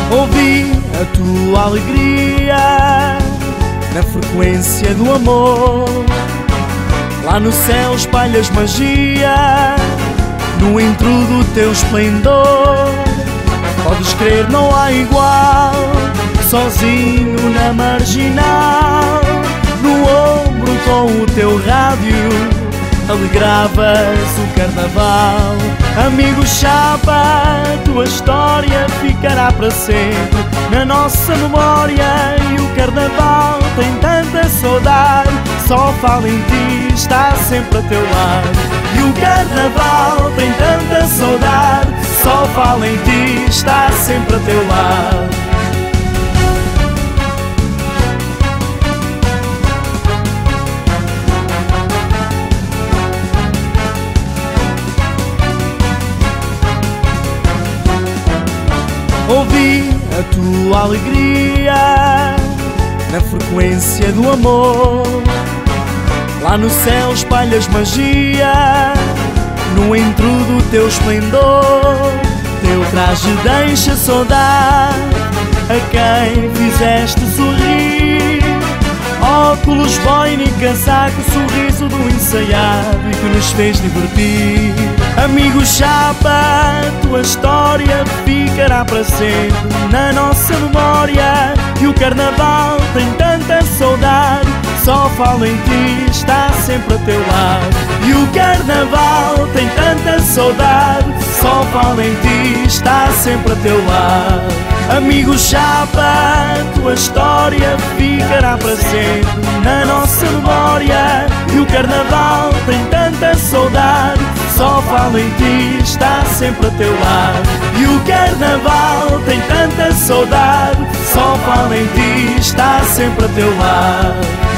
Ouvi a tua alegria na frequência do amor. Lá no céu espalhas magia no entro do teu esplendor. Podes crer, não há igual, sozinho na marginal, no ombro com o teu rádio alegravas o carnaval. Amigo chapa, tua história ficará para sempre na nossa memória. E o carnaval tem tanta saudade, só fala em ti, está sempre a teu lado. E o carnaval tem tanta saudade, só fala em ti, está sempre a teu lado. Ouvi a tua alegria na frequência do amor. Lá no céu espalhas magia no entro do teu esplendor. Teu traje deixa saudade a quem fizeste sorrir. Óculos, boina e casaco, sorriso do ensaiado e que nos fez divertir. Amigo chapa, tua história ficará para sempre na nossa memória. E o carnaval tem tanta saudade, só fala em ti, está sempre a teu lado. E o carnaval tem tanta saudade, só fala em ti, está sempre a teu lado. Amigo chapa, tua história ficará para sempre na nossa memória. E o carnaval tem tanta saudade, só fala em ti, está sempre a teu lado. E o carnaval tem tanta saudade, só fala em ti, está sempre a teu lado.